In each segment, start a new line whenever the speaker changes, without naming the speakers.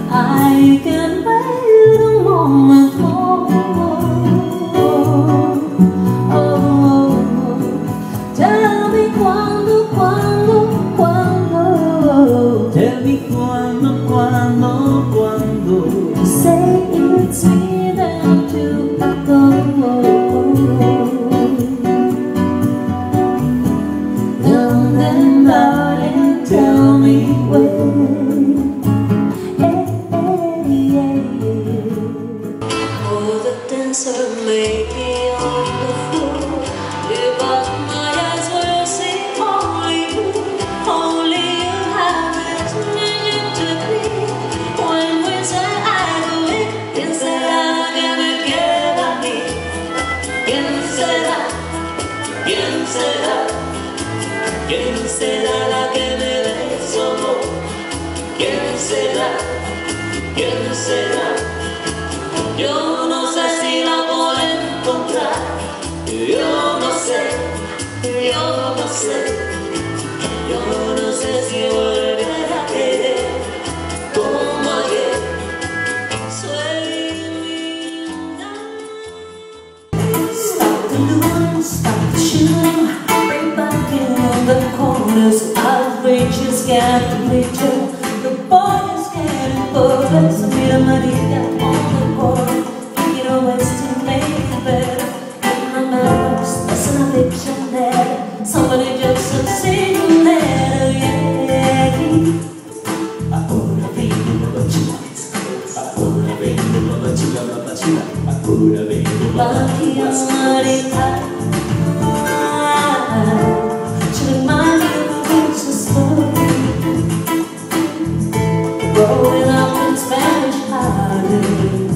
I can wait a moment more. Oh, tell me quando, quando, quando.
Tell me quando, quando, quando.
Say it's me then to go. Down and out and tell me when. Oh, the dancer may be on the floor, but my eyes will see only you. Only you have this meaning to me. When we say I believe, ¿quién será que me quiera a mí? ¿Quién será? ¿Quién será? ¿Quién será la que me dé su amor? ¿Quién será? ¿Quién será? Yo no sé si la voy a encontrar. Yo no sé, yo no sé. Yo no sé si volverá a querer como ayer. Soy linda. Stop the looting, stop the shooting. Bring back in the corners. Outrageous, got the picture. The boy is getting focused. Mira Maria on the board. Thinking of ways to make it better. In the memories, that's an addiction there. Somebody just succeeding there, yeah.
Ahora vengo babachila, ahora vengo babachila, babachila, ahora vengo
Maria Maria. She reminds me of a Christmas story. Growing up in Spanish Harlem.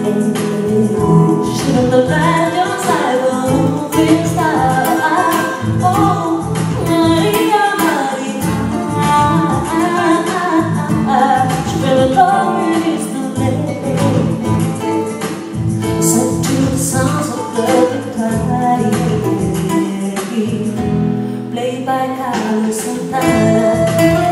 She don't look like your type of movie star. Oh, Maria, Maria. She really loves the lady. Set to the sounds of the guitar. Played by Carlos Santana.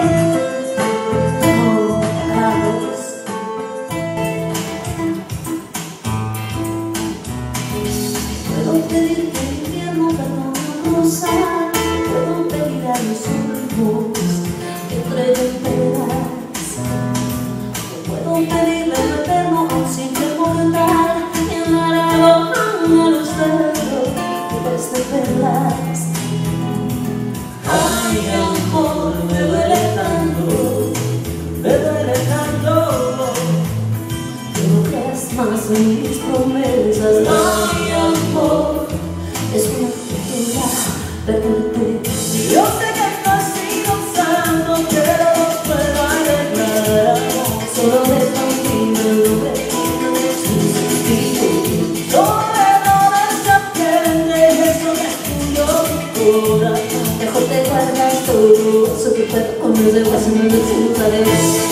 Puedo pedir que el invierno tarde en cruzar. Puedo pedir a los últimos que entreguen pedas. Puedo pedirle al eterno a un simple mortal que me hará bajar los dedos de perlas. Ay, amor, me duele tanto,
me duele tanto.
Que no creas más en mis promesas. Ay, amor, es una tortura perderte.
Yo sé que no has sido santo, pero no puedo arreglar.
Solo de contigo, de tus suspiros.
Todo esa piel de eso que tuyo toda.
Mejor te guardas todo eso que puedo con los de hueso, no decimos adiós.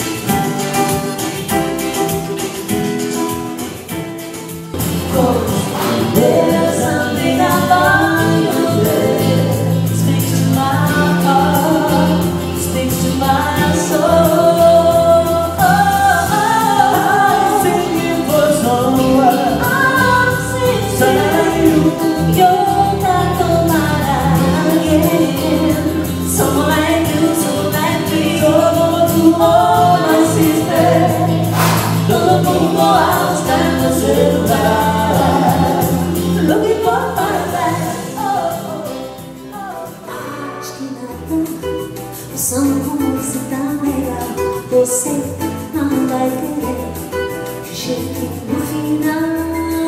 There's something about you that speaks to my heart, speaks to my soul.
I'm singing for someone.
I'm singing you're not the man again. Someone like you, someone like me.
Como tú, oh my sister.
Todo mundo a buscar tu celular. Looking for paradise. Oh, oh, oh. Acho que nada, pensando como você tá legal. Você não vai querer que chegue no final.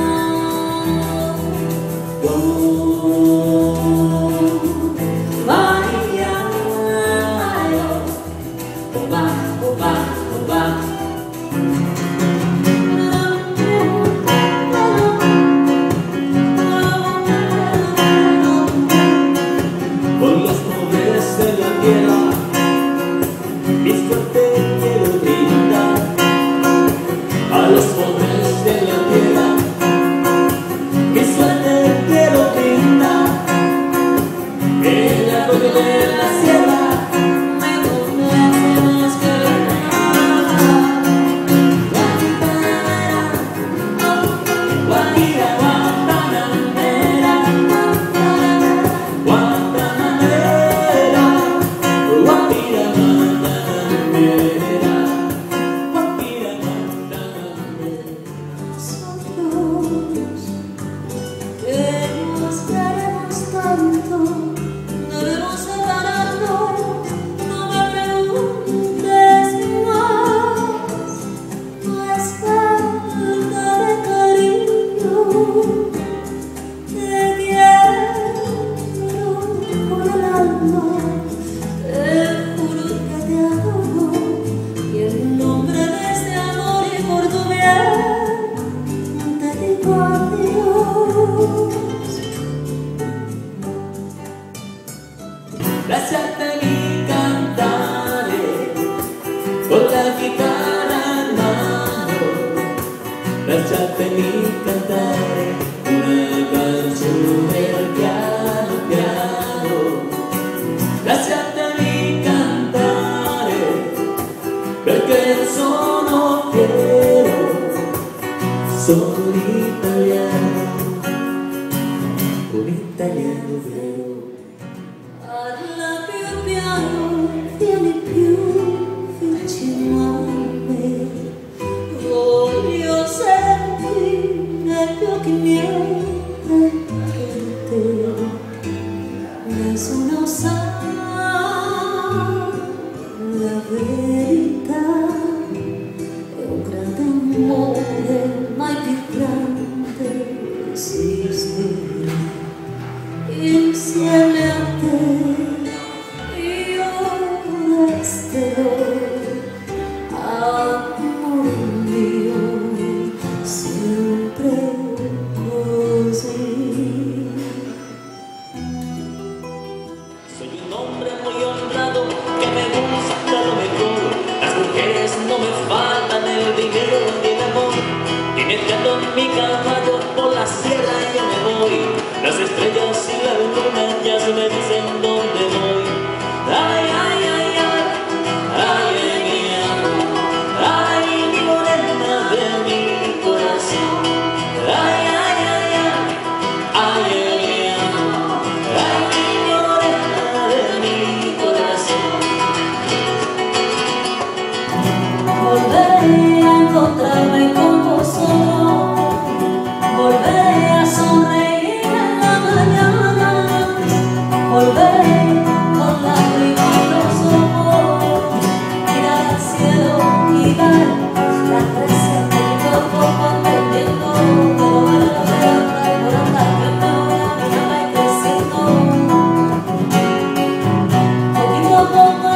Con los pobres de la tierra, mi suerte quiero brindar. A los pobres de la tierra, mi suerte quiero brindar. En la noche de la sierra,
Me conoces más que nada.
mi cantaré una canción del piano, piano. Gracias a mi cantaré, perché sono fiero, sono italiano, un italiano vero.
Parla più piano, vieni più vicino a me. Voglio sentire negli occhi miei anche te. Nessuno sa la verità. È un grande amore, mai più grande esiste. Insieme a te io resterò, amore mio, sempre così.
Soy un hombre muy honrado que me gusta lo mejor. Las mujeres no me faltan, el dinero y el amor. Jineteando mi caballo por la sierra yo me voy. Las estrellas y la luna ya se me dicen dónde voy. Ay, ay, ay, ay, ay, mía, ay, mi morena de mi corazón. Ay, ay, ay, ay, ay, mía, ay, mi morena de mi corazón.
Volveré a encontrarme con vosotros, volveré a sonreír en la mañana, volveré con lágrimas en los ojos, mirar al cielo y dar las gracias de mi cuerpo comprendiendo que lo vale la pena y por andar que me voy a mirar creciendo. Poquito a poco